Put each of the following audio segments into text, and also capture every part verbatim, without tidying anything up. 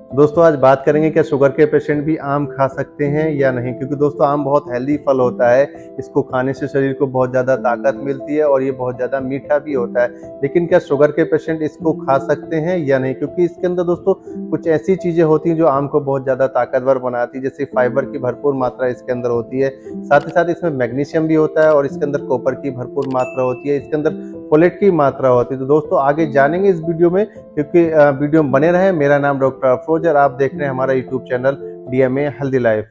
दोस्तों आज बात करेंगे क्या शुगर के पेशेंट भी आम खा सकते हैं या नहीं, क्योंकि दोस्तों आम बहुत हेल्दी फल होता है। इसको खाने से शरीर को बहुत ज़्यादा ताकत मिलती है और ये बहुत ज़्यादा मीठा भी होता है। लेकिन क्या शुगर के पेशेंट इसको खा सकते हैं या नहीं, क्योंकि इसके अंदर दोस्तों कुछ ऐसी चीज़ें होती हैं जो आम को बहुत ज़्यादा ताकतवर बनाती है। जैसे फाइबर की भरपूर मात्रा इसके अंदर होती है, साथ ही साथ इसमें मैग्नीशियम भी होता है और इसके अंदर कॉपर की भरपूर मात्रा होती है, इसके अंदर फोलेट की मात्रा होती है। तो दोस्तों आगे जानेंगे इस वीडियो में, क्योंकि वीडियो में बने रहे। मेरा नाम डॉक्टर अफरोज और आप देख रहे हैं हमारा YouTube channel DMA healthy life.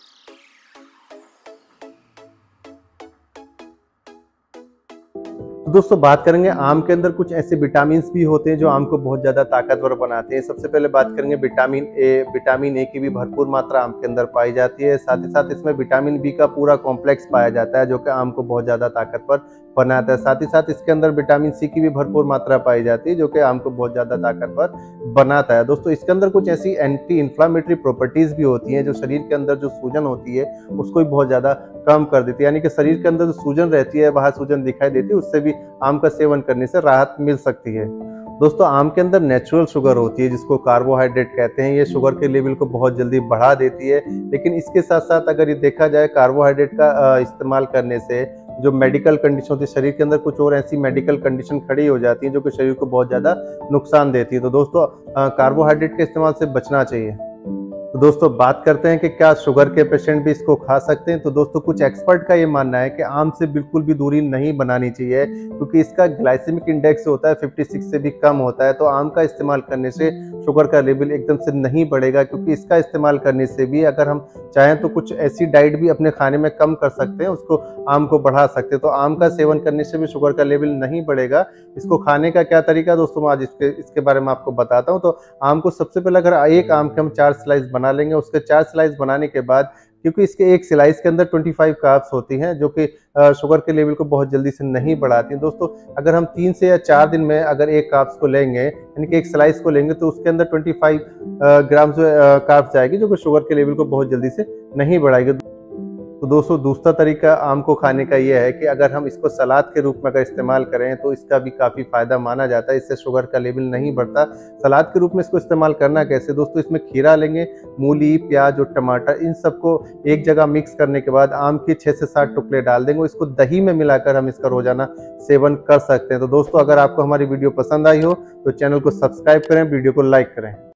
तो दोस्तों बात करेंगे आम के अंदर कुछ ऐसे विटामिन भी होते हैं जो आम को बहुत ज्यादा ताकतवर बनाते हैं। सबसे पहले बात करेंगे विटामिन ए। विटामिन ए की भी भरपूर मात्रा आम के अंदर पाई जाती है। साथ ही साथ इसमें विटामिन बी का पूरा कॉम्प्लेक्स पाया जाता है जो कि आम को बहुत ज्यादा ताकतवर बनाता है। साथ ही साथ इसके अंदर विटामिन सी की भी भरपूर मात्रा पाई जाती है जो कि आम को बहुत ज्यादा ताकतवर बनाता है। दोस्तों इसके अंदर कुछ ऐसी एंटी इन्फ्लामेटरी प्रॉपर्टीज भी होती हैं जो शरीर के अंदर जो सूजन होती है उसको भी बहुत ज्यादा कम कर देती है। यानी कि शरीर के अंदर जो सूजन रहती है, बाहर सूजन दिखाई देती है, उससे भी आम का सेवन करने से राहत मिल सकती है। दोस्तों आम के अंदर नेचुरल शुगर होती है जिसको कार्बोहाइड्रेट कहते हैं। ये शुगर के लेवल को बहुत जल्दी बढ़ा देती है। लेकिन इसके साथ साथ अगर ये देखा जाए कार्बोहाइड्रेट का इस्तेमाल करने से जो मेडिकल कंडीशन होती है शरीर के अंदर, कुछ और ऐसी मेडिकल कंडीशन खड़ी हो जाती है जो कि शरीर को बहुत ज्यादा नुकसान देती है। तो दोस्तों कार्बोहाइड्रेट के इस्तेमाल से बचना चाहिए। तो दोस्तों बात करते हैं कि क्या शुगर के पेशेंट भी इसको खा सकते हैं। तो दोस्तों कुछ एक्सपर्ट का ये मानना है कि आम से बिल्कुल भी दूरी नहीं बनानी चाहिए, क्योंकि इसका ग्लाइसेमिक इंडेक्स होता है छप्पन से भी कम होता है। तो आम का इस्तेमाल करने से शुगर का लेवल एकदम से नहीं बढ़ेगा, क्योंकि इसका इस्तेमाल करने से भी अगर हम चाहें तो कुछ ऐसी डाइट भी अपने खाने में कम कर सकते हैं, उसको आम को बढ़ा सकते हैं। तो आम का सेवन करने से भी शुगर का लेवल नहीं बढ़ेगा। इसको खाने का क्या तरीका दोस्तों मैं आज इसके इसके बारे में आपको बताता हूँ। तो आम को सबसे पहले अगर एक आम के हम चार स्लाइस बना लेंगे, उसके चार स्लाइस बनाने के बाद, क्योंकि इसके एक स्लाइस के अंदर पच्चीस कार्ब्स होती हैं जो कि शुगर के लेवल को बहुत जल्दी से नहीं बढ़ाती हैं। दोस्तों अगर हम तीन से या चार दिन में अगर एक कार्ब्स को लेंगे, यानी कि एक स्लाइस को लेंगे, तो उसके अंदर पच्चीस ग्राम कार्ब्स जाएगी जो कि शुगर के लेवल को बहुत जल्दी से नहीं बढ़ाएगी। तो दोस्तों दूसरा तरीका आम को खाने का ये है कि अगर हम इसको सलाद के रूप में अगर इस्तेमाल करें तो इसका भी काफ़ी फ़ायदा माना जाता है। इससे शुगर का लेवल नहीं बढ़ता। सलाद के रूप में इसको इस्तेमाल करना कैसे दोस्तों, इसमें खीरा लेंगे, मूली, प्याज और टमाटर, इन सबको एक जगह मिक्स करने के बाद आम के छः से सात टुकड़े डाल देंगे। इसको दही में मिलाकर हम इसका रोजाना सेवन कर सकते हैं। तो दोस्तों अगर आपको हमारी वीडियो पसंद आई हो तो चैनल को सब्सक्राइब करें, वीडियो को लाइक करें।